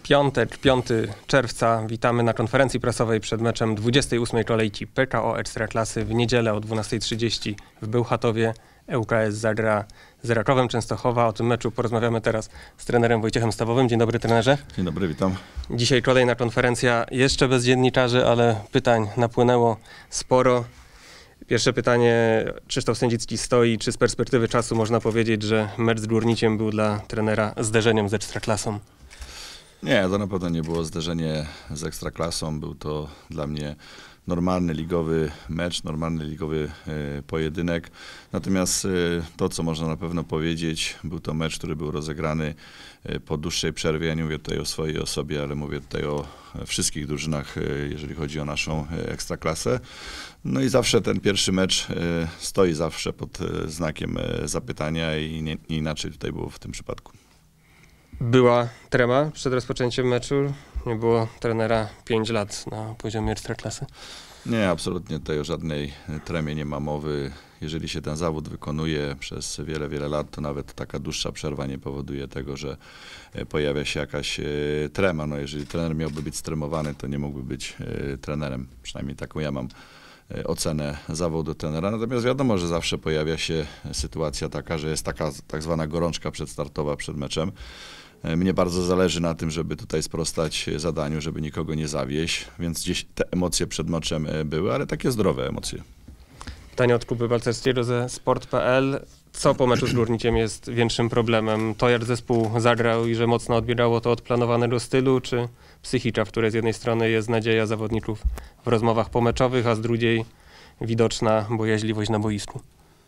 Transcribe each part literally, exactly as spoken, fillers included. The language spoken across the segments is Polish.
Piątek, piątego czerwca. Witamy na konferencji prasowej przed meczem dwudziestej ósmej kolejki P K O Ekstraklasy w niedzielę o dwunastej trzydzieści w Bełchatowie. E U K S zagra z Rakowem Częstochowa. O tym meczu porozmawiamy teraz z trenerem Wojciechem Stawowym. Dzień dobry, trenerze. Dzień dobry, witam. Dzisiaj kolejna konferencja, jeszcze bez dziennikarzy, ale pytań napłynęło sporo. Pierwsze pytanie, Krzysztof Sędzicki stoi. Czy z perspektywy czasu można powiedzieć, że mecz z Górniciem był dla trenera zderzeniem z Ekstraklasą? Nie, to na pewno nie było zderzenie z Ekstraklasą. Był to dla mnie normalny ligowy mecz, normalny ligowy y, pojedynek. Natomiast y, to, co można na pewno powiedzieć, był to mecz, który był rozegrany y, po dłuższej przerwie. Ja nie mówię tutaj o swojej osobie, ale mówię tutaj o wszystkich drużynach, y, jeżeli chodzi o naszą y, Ekstraklasę. No i zawsze ten pierwszy mecz y, stoi zawsze pod y, znakiem y, zapytania i nie, nie inaczej tutaj było w tym przypadku. Była trema przed rozpoczęciem meczu. Nie było trenera pięć lat na poziomie Ekstraklasy. Nie, absolutnie tutaj o żadnej tremie nie ma mowy. Jeżeli się ten zawód wykonuje przez wiele, wiele lat, to nawet taka dłuższa przerwa nie powoduje tego, że pojawia się jakaś trema. No jeżeli trener miałby być stremowany, to nie mógłby być trenerem. Przynajmniej taką ja mam ocenę zawodu trenera. Natomiast wiadomo, że zawsze pojawia się sytuacja taka, że jest taka tak zwana gorączka przedstartowa przed meczem. Mnie bardzo zależy na tym, żeby tutaj sprostać zadaniu, żeby nikogo nie zawieść, więc gdzieś te emocje przed meczem były, ale takie zdrowe emocje. Pytanie od Kuby Balcerskiego ze sport kropka p l. Co po meczu z Górniciem jest większym problemem? To, jak zespół zagrał i że mocno odbiegało to od planowanego stylu, czy psychika, w której z jednej strony jest nadzieja zawodników w rozmowach pomeczowych, a z drugiej widoczna bojaźliwość na boisku?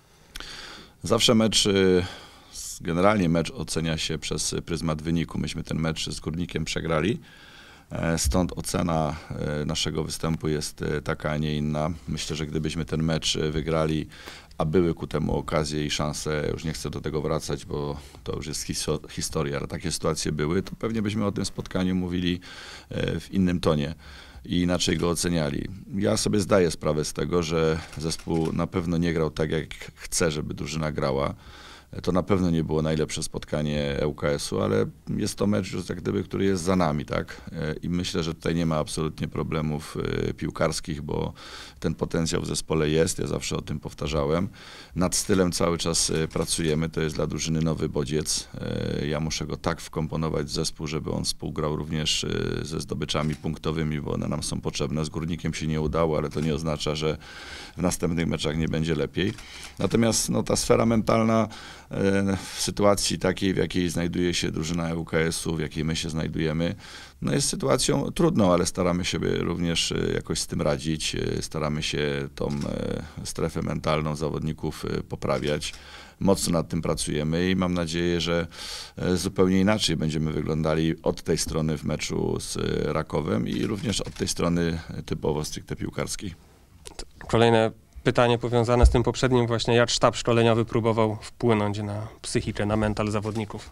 Zawsze mecz... Generalnie mecz ocenia się przez pryzmat wyniku. Myśmy ten mecz z Górnikiem przegrali, stąd ocena naszego występu jest taka, a nie inna. Myślę, że gdybyśmy ten mecz wygrali, a były ku temu okazje i szanse, już nie chcę do tego wracać, bo to już jest historia, ale takie sytuacje były, to pewnie byśmy o tym spotkaniu mówili w innym tonie i inaczej go oceniali. Ja sobie zdaję sprawę z tego, że zespół na pewno nie grał tak, jak chce, żeby drużyna grała. To na pewno nie było najlepsze spotkanie E U K S-u, ale jest to mecz już jak gdyby, który jest za nami, tak? I myślę, że tutaj nie ma absolutnie problemów piłkarskich, bo ten potencjał w zespole jest, ja zawsze o tym powtarzałem. Nad stylem cały czas pracujemy, to jest dla drużyny nowy bodziec. Ja muszę go tak wkomponować w zespół, żeby on współgrał również ze zdobyczami punktowymi, bo one nam są potrzebne. Z Górnikiem się nie udało, ale to nie oznacza, że w następnych meczach nie będzie lepiej. Natomiast no, ta sfera mentalna w sytuacji takiej, w jakiej znajduje się drużyna E U K S-u, w jakiej my się znajdujemy, no jest sytuacją trudną, ale staramy się również jakoś z tym radzić, staramy się tą strefę mentalną zawodników poprawiać. Mocno nad tym pracujemy i mam nadzieję, że zupełnie inaczej będziemy wyglądali od tej strony w meczu z Rakowem i również od tej strony typowo stricte piłkarskiej. Kolejne pytanie powiązane z tym poprzednim właśnie, jak sztab szkoleniowy próbował wpłynąć na psychikę, na mental zawodników?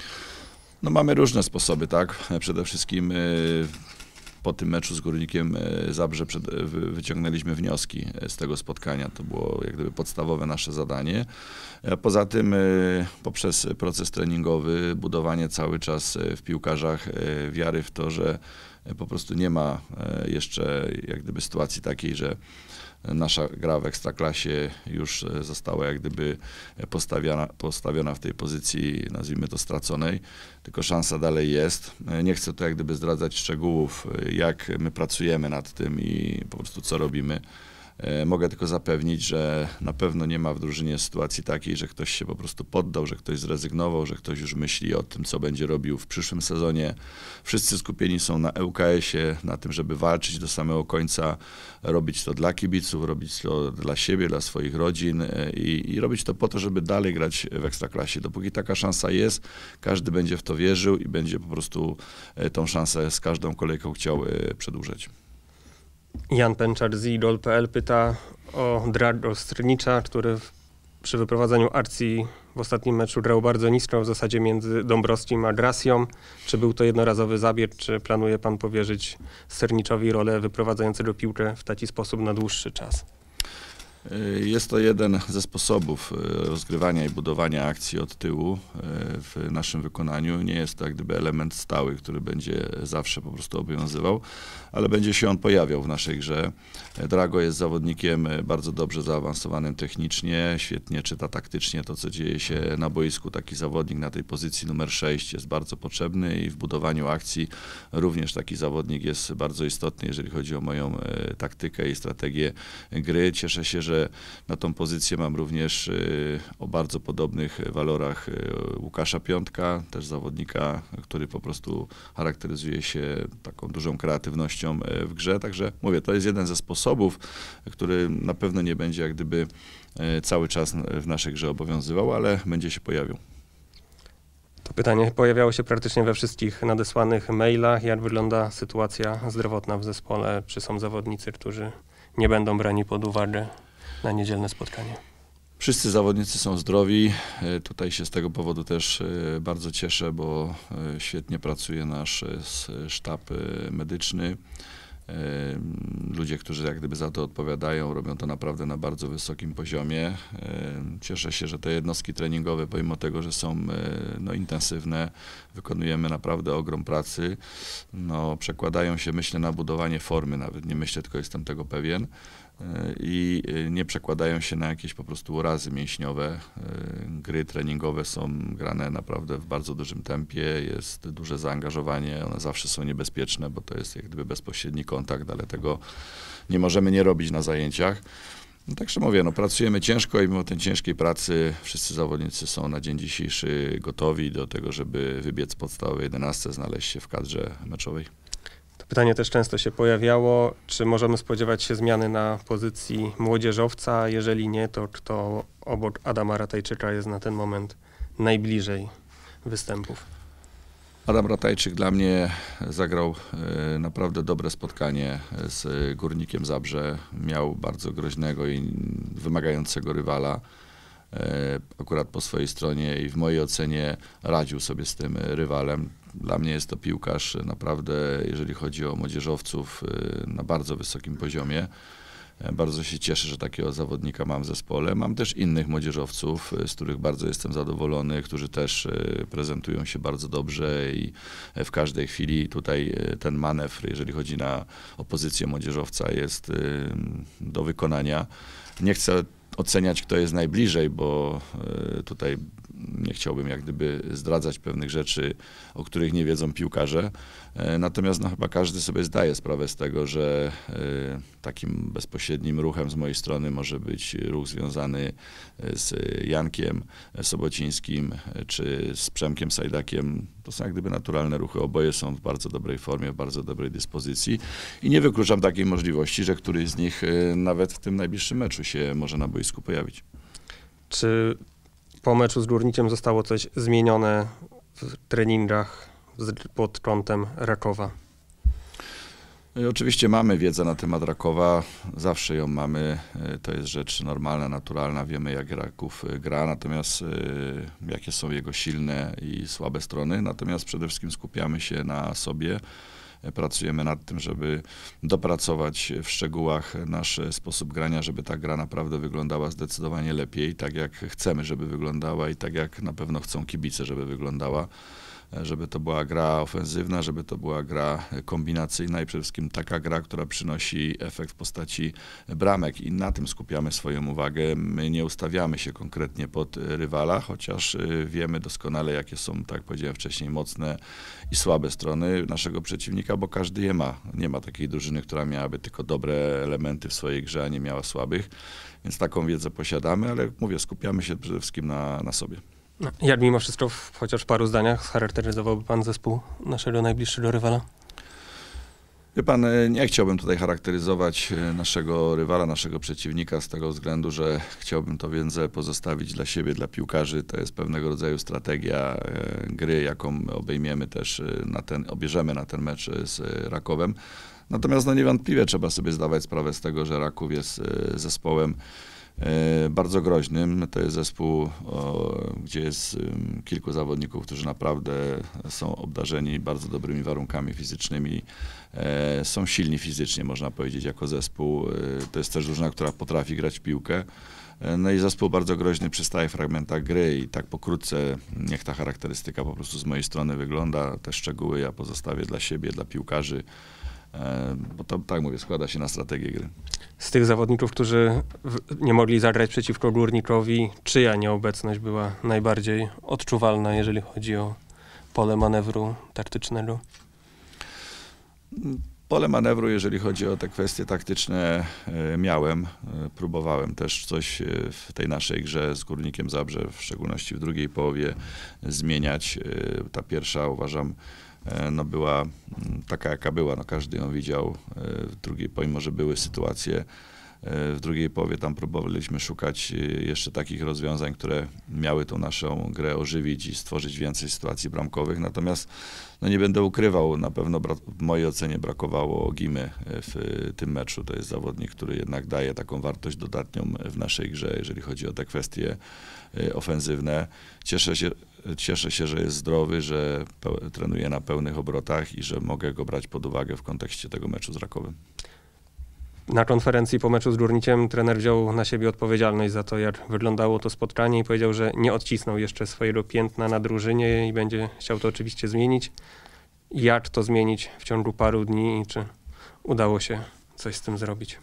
No mamy różne sposoby, tak? Przede wszystkim y, po tym meczu z Górnikiem y, Zabrze przed, y, wyciągnęliśmy wnioski z tego spotkania. To było jak gdyby podstawowe nasze zadanie. A poza tym y, poprzez proces treningowy, budowanie cały czas w piłkarzach y, wiary w to, że y, po prostu nie ma y, jeszcze jak gdyby sytuacji takiej, że nasza gra w Ekstraklasie już została jak gdyby postawiona, postawiona w tej pozycji, nazwijmy to, straconej, tylko szansa dalej jest. Nie chcę tu jak gdyby zdradzać szczegółów, jak my pracujemy nad tym i po prostu co robimy. Mogę tylko zapewnić, że na pewno nie ma w drużynie sytuacji takiej, że ktoś się po prostu poddał, że ktoś zrezygnował, że ktoś już myśli o tym, co będzie robił w przyszłym sezonie. Wszyscy skupieni są na E U K S-ie, na tym, żeby walczyć do samego końca, robić to dla kibiców, robić to dla siebie, dla swoich rodzin i, i robić to po to, żeby dalej grać w Ekstraklasie. Dopóki taka szansa jest, każdy będzie w to wierzył i będzie po prostu tą szansę z każdą kolejką chciał przedłużać. Jan Pęczar z idol kropka p l pyta o Drago Strnicza, który w, przy wyprowadzeniu akcji w ostatnim meczu grał bardzo nisko, w zasadzie między Dąbrowskim a Gracją. Czy był to jednorazowy zabieg, czy planuje pan powierzyć Strniczowi rolę wyprowadzającego piłkę w taki sposób na dłuższy czas? Jest to jeden ze sposobów rozgrywania i budowania akcji od tyłu w naszym wykonaniu. Nie jest to jak gdyby element stały, który będzie zawsze po prostu obowiązywał, ale będzie się on pojawiał w naszej grze. Drago jest zawodnikiem bardzo dobrze zaawansowanym technicznie, świetnie czyta taktycznie to, co dzieje się na boisku. Taki zawodnik na tej pozycji numer sześć jest bardzo potrzebny i w budowaniu akcji również taki zawodnik jest bardzo istotny, jeżeli chodzi o moją taktykę i strategię gry. Cieszę się, że na tą pozycję mam również o bardzo podobnych walorach Łukasza Piątka, też zawodnika, który po prostu charakteryzuje się taką dużą kreatywnością w grze. Także mówię, to jest jeden ze sposobów, który na pewno nie będzie jak gdyby cały czas w naszej grze obowiązywał, ale będzie się pojawiał. To pytanie pojawiało się praktycznie we wszystkich nadesłanych mailach. Jak wygląda sytuacja zdrowotna w zespole? Czy są zawodnicy, którzy nie będą brani pod uwagę na niedzielne spotkanie? Wszyscy zawodnicy są zdrowi. Tutaj się z tego powodu też bardzo cieszę, bo świetnie pracuje nasz sztab medyczny. Ludzie, którzy jak gdyby za to odpowiadają, robią to naprawdę na bardzo wysokim poziomie. Cieszę się, że te jednostki treningowe, pomimo tego, że są no, intensywne, wykonujemy naprawdę ogrom pracy, no, przekładają się, myślę, na budowanie formy, nawet nie myślę, tylko jestem tego pewien. I nie przekładają się na jakieś po prostu urazy mięśniowe. Gry treningowe są grane naprawdę w bardzo dużym tempie, jest duże zaangażowanie, one zawsze są niebezpieczne, bo to jest jak gdyby bezpośredni kontakt, ale tego nie możemy nie robić na zajęciach. No, także mówię, no, pracujemy ciężko i mimo tej ciężkiej pracy wszyscy zawodnicy są na dzień dzisiejszy gotowi do tego, żeby wybiec w podstawowej jedenastce, znaleźć się w kadrze meczowej. Pytanie też często się pojawiało, czy możemy spodziewać się zmiany na pozycji młodzieżowca? Jeżeli nie, to kto obok Adama Ratajczyka jest na ten moment najbliżej występów? Adam Ratajczyk dla mnie zagrał e, naprawdę dobre spotkanie z Górnikiem Zabrze. Miał bardzo groźnego i wymagającego rywala. E, akurat po swojej stronie i w mojej ocenie radził sobie z tym rywalem. Dla mnie jest to piłkarz naprawdę, jeżeli chodzi o młodzieżowców, na bardzo wysokim poziomie. Bardzo się cieszę, że takiego zawodnika mam w zespole. Mam też innych młodzieżowców, z których bardzo jestem zadowolony, którzy też prezentują się bardzo dobrze i w każdej chwili tutaj ten manewr, jeżeli chodzi na opozycję młodzieżowca, jest do wykonania. Nie chcę oceniać, kto jest najbliżej, bo tutaj nie chciałbym jak gdyby zdradzać pewnych rzeczy, o których nie wiedzą piłkarze. Natomiast no, chyba każdy sobie zdaje sprawę z tego, że takim bezpośrednim ruchem z mojej strony może być ruch związany z Jankiem Sobocińskim czy z Przemkiem Sajdakiem. To są jak gdyby naturalne ruchy. Oboje są w bardzo dobrej formie, w bardzo dobrej dyspozycji i nie wykluczam takiej możliwości, że któryś z nich nawet w tym najbliższym meczu się może na boisku pojawić. Czy po meczu z Górnikiem zostało coś zmienione w treningach pod kątem Rakowa? Oczywiście mamy wiedzę na temat Rakowa, zawsze ją mamy, to jest rzecz normalna, naturalna, wiemy jak Raków gra, natomiast jakie są jego silne i słabe strony, natomiast przede wszystkim skupiamy się na sobie. Pracujemy nad tym, żeby dopracować w szczegółach nasz sposób grania, żeby ta gra naprawdę wyglądała zdecydowanie lepiej, tak jak chcemy, żeby wyglądała i tak jak na pewno chcą kibice, żeby wyglądała. Żeby to była gra ofensywna, żeby to była gra kombinacyjna i przede wszystkim taka gra, która przynosi efekt w postaci bramek i na tym skupiamy swoją uwagę. My nie ustawiamy się konkretnie pod rywala, chociaż wiemy doskonale, jakie są, tak jak powiedziałem wcześniej, mocne i słabe strony naszego przeciwnika, bo każdy je ma. Nie ma takiej drużyny, która miałaby tylko dobre elementy w swojej grze, a nie miała słabych, więc taką wiedzę posiadamy, ale mówię, skupiamy się przede wszystkim na, na sobie. No, jak mimo wszystko, w chociaż w paru zdaniach, scharakteryzowałby pan zespół naszego najbliższego rywala? Wie pan, nie chciałbym tutaj charakteryzować naszego rywala, naszego przeciwnika z tego względu, że chciałbym to więcej pozostawić dla siebie, dla piłkarzy. To jest pewnego rodzaju strategia gry, jaką obejmiemy też na ten, obierzemy na ten mecz z Rakowem. Natomiast no niewątpliwie trzeba sobie zdawać sprawę z tego, że Raków jest zespołem bardzo groźnym. To jest zespół, gdzie jest kilku zawodników, którzy naprawdę są obdarzeni bardzo dobrymi warunkami fizycznymi. Są silni fizycznie, można powiedzieć, jako zespół. To jest też drużyna, która potrafi grać w piłkę. No i zespół bardzo groźny przy stałych fragmentach gry i tak pokrótce niech ta charakterystyka po prostu z mojej strony wygląda. Te szczegóły ja pozostawię dla siebie, dla piłkarzy, bo to, tak mówię, składa się na strategię gry. Z tych zawodników, którzy w, nie mogli zagrać przeciwko Górnikowi, czyja nieobecność była najbardziej odczuwalna, jeżeli chodzi o pole manewru taktycznego? Pole manewru, jeżeli chodzi o te kwestie taktyczne, miałem. Próbowałem też coś w tej naszej grze z Górnikiem Zabrze, w szczególności w drugiej połowie, zmieniać. Ta pierwsza, uważam, no była taka, jaka była. No każdy ją widział. W drugiej, pomimo że były sytuacje, w drugiej połowie tam próbowaliśmy szukać jeszcze takich rozwiązań, które miały tą naszą grę ożywić i stworzyć więcej sytuacji bramkowych. Natomiast no nie będę ukrywał, na pewno w mojej ocenie brakowało Gimy w tym meczu. To jest zawodnik, który jednak daje taką wartość dodatnią w naszej grze, jeżeli chodzi o te kwestie ofensywne. Cieszę się, cieszę się, że jest zdrowy, że trenuje na pełnych obrotach i że mogę go brać pod uwagę w kontekście tego meczu z Rakowem. Na konferencji po meczu z Górnikiem trener wziął na siebie odpowiedzialność za to, jak wyglądało to spotkanie i powiedział, że nie odcisnął jeszcze swojego piętna na drużynie i będzie chciał to oczywiście zmienić. Jak to zmienić w ciągu paru dni i czy udało się coś z tym zrobić?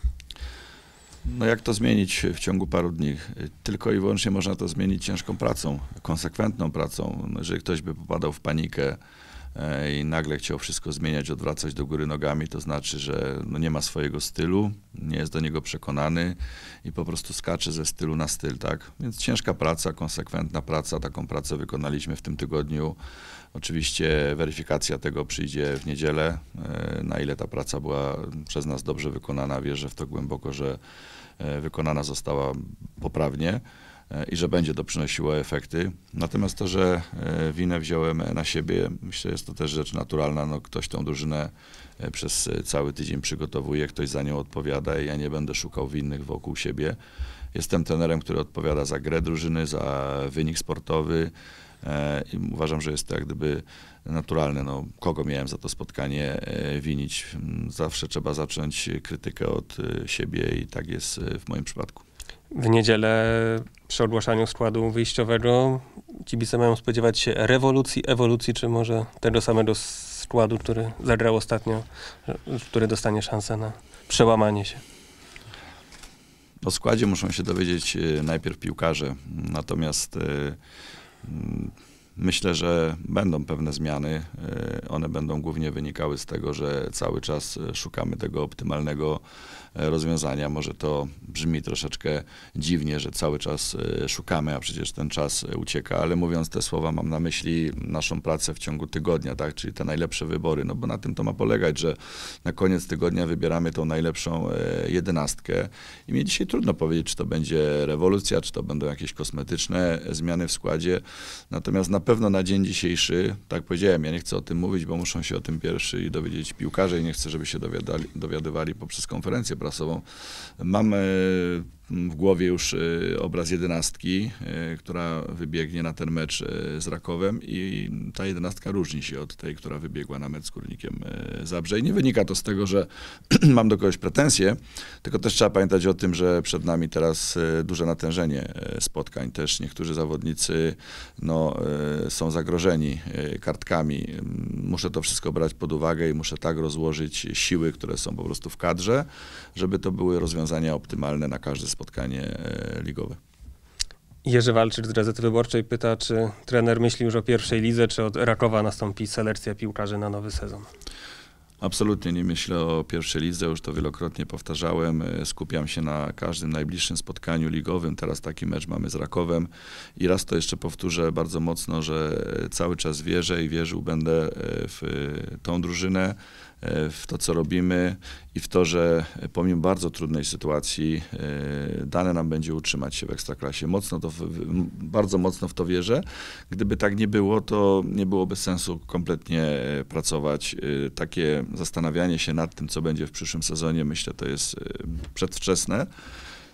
No jak to zmienić w ciągu paru dni? Tylko i wyłącznie można to zmienić ciężką pracą, konsekwentną pracą. No jeżeli ktoś by popadał w panikę i nagle chciał wszystko zmieniać, odwracać do góry nogami, to znaczy, że no nie ma swojego stylu, nie jest do niego przekonany i po prostu skacze ze stylu na styl, tak? Więc ciężka praca, konsekwentna praca, taką pracę wykonaliśmy w tym tygodniu. Oczywiście weryfikacja tego przyjdzie w niedzielę, na ile ta praca była przez nas dobrze wykonana. Wierzę w to głęboko, że wykonana została poprawnie i że będzie to przynosiło efekty. Natomiast to, że winę wziąłem na siebie, myślę, jest to też rzecz naturalna. No, ktoś tą drużynę przez cały tydzień przygotowuje, ktoś za nią odpowiada i ja nie będę szukał winnych wokół siebie. Jestem trenerem, który odpowiada za grę drużyny, za wynik sportowy i uważam, że jest to jak gdyby naturalne. No, kogo miałem za to spotkanie winić? Zawsze trzeba zacząć krytykę od siebie i tak jest w moim przypadku. W niedzielę przy ogłaszaniu składu wyjściowego kibice mają spodziewać się rewolucji, ewolucji, czy może tego samego składu, który zagrał ostatnio, który dostanie szansę na przełamanie się? O składzie muszą się dowiedzieć najpierw piłkarze, natomiast myślę, że będą pewne zmiany. One będą głównie wynikały z tego, że cały czas szukamy tego optymalnego rozwiązania. Może to brzmi troszeczkę dziwnie, że cały czas szukamy, a przecież ten czas ucieka, ale mówiąc te słowa mam na myśli naszą pracę w ciągu tygodnia, tak? Czyli te najlepsze wybory, no bo na tym to ma polegać, że na koniec tygodnia wybieramy tą najlepszą jedenastkę i mnie dzisiaj trudno powiedzieć, czy to będzie rewolucja, czy to będą jakieś kosmetyczne zmiany w składzie, natomiast na pewno na dzień dzisiejszy, tak powiedziałem, ja nie chcę o tym mówić, bo muszą się o tym pierwszy dowiedzieć piłkarze i nie chcę, żeby się dowiadali, dowiadywali poprzez konferencję prasową. Mam w głowie już obraz jedenastki, która wybiegnie na ten mecz z Rakowem i ta jedenastka różni się od tej, która wybiegła na mecz z Górnikiem Zabrze. I nie wynika to z tego, że mam do kogoś pretensje, tylko też trzeba pamiętać o tym, że przed nami teraz duże natężenie spotkań. Też niektórzy zawodnicy no, są zagrożeni kartkami. Muszę to wszystko brać pod uwagę i muszę tak rozłożyć siły, które są po prostu w kadrze, żeby to były rozwiązania optymalne na każde spotkanie ligowe. Jerzy Walczyk z Gazety Wyborczej pyta, czy trener myśli już o pierwszej lidze, czy od Rakowa nastąpi selekcja piłkarzy na nowy sezon? Absolutnie nie myślę o pierwszej lidze, już to wielokrotnie powtarzałem. Skupiam się na każdym najbliższym spotkaniu ligowym. Teraz taki mecz mamy z Rakowem i raz to jeszcze powtórzę bardzo mocno, że cały czas wierzę i wierzył będę w tą drużynę, w to, co robimy i w to, że pomimo bardzo trudnej sytuacji dane nam będzie utrzymać się w Ekstraklasie. Mocno to, bardzo mocno w to wierzę. Gdyby tak nie było, to nie byłoby sensu kompletnie pracować. Takie zastanawianie się nad tym, co będzie w przyszłym sezonie, myślę, to jest przedwczesne.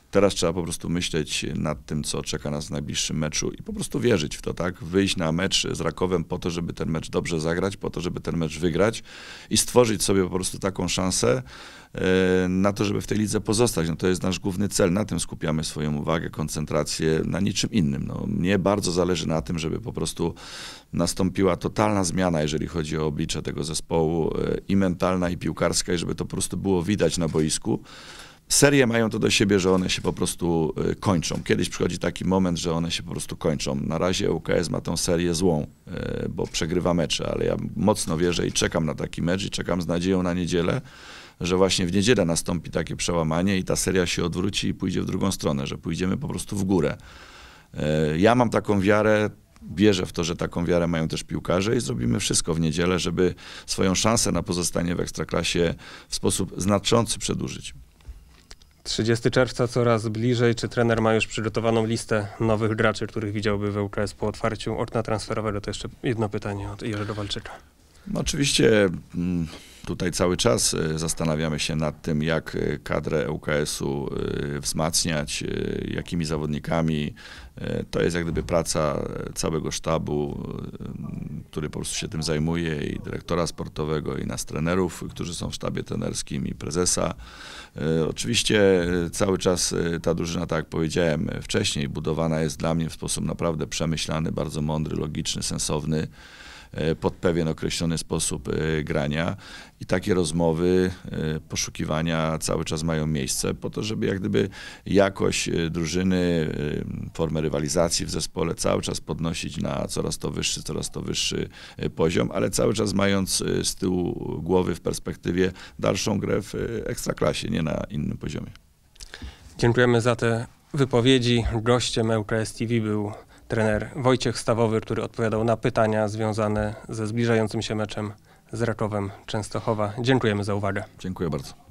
Teraz trzeba po prostu myśleć nad tym, co czeka nas w najbliższym meczu i po prostu wierzyć w to, tak? Wyjść na mecz z Rakowem po to, żeby ten mecz dobrze zagrać, po to, żeby ten mecz wygrać i stworzyć sobie po prostu taką szansę e, na to, żeby w tej lidze pozostać. No to jest nasz główny cel, na tym skupiamy swoją uwagę, koncentrację, na niczym innym. No, mnie bardzo zależy na tym, żeby po prostu nastąpiła totalna zmiana, jeżeli chodzi o oblicze tego zespołu, e, i mentalna, i piłkarska, i żeby to po prostu było widać na boisku. Serie mają to do siebie, że one się po prostu y, kończą. Kiedyś przychodzi taki moment, że one się po prostu kończą. Na razie U K S ma tą serię złą, y, bo przegrywa mecze, ale ja mocno wierzę i czekam na taki mecz i czekam z nadzieją na niedzielę, że właśnie w niedzielę nastąpi takie przełamanie i ta seria się odwróci i pójdzie w drugą stronę, że pójdziemy po prostu w górę. Y, ja mam taką wiarę, wierzę w to, że taką wiarę mają też piłkarze i zrobimy wszystko w niedzielę, żeby swoją szansę na pozostanie w Ekstraklasie w sposób znaczący przedłużyć. trzydziestego czerwca coraz bliżej. Czy trener ma już przygotowaną listę nowych graczy, których widziałby w U K S po otwarciu okna transferowego? To jeszcze jedno pytanie od Jerzego Walczyka. No oczywiście mm, tutaj cały czas y, zastanawiamy się nad tym, jak y, kadrę U K S-u y, wzmacniać, y, jakimi zawodnikami. Y, to jest jak gdyby praca całego sztabu, y, który po prostu się tym zajmuje, i dyrektora sportowego, i nas trenerów, którzy są w sztabie trenerskim, i prezesa. Y, oczywiście y, cały czas y, ta drużyna, tak jak powiedziałem wcześniej, budowana jest dla mnie w sposób naprawdę przemyślany, bardzo mądry, logiczny, sensowny, pod pewien określony sposób grania, i takie rozmowy, poszukiwania cały czas mają miejsce po to, żeby jak gdyby jakość drużyny, formę rywalizacji w zespole cały czas podnosić na coraz to wyższy, coraz to wyższy poziom, ale cały czas mając z tyłu głowy w perspektywie dalszą grę w Ekstraklasie, nie na innym poziomie. Dziękujemy za te wypowiedzi. Gościem L K S T V był trener Wojciech Stawowy, który odpowiadał na pytania związane ze zbliżającym się meczem z Rakowem Częstochowa. Dziękujemy za uwagę. Dziękuję bardzo.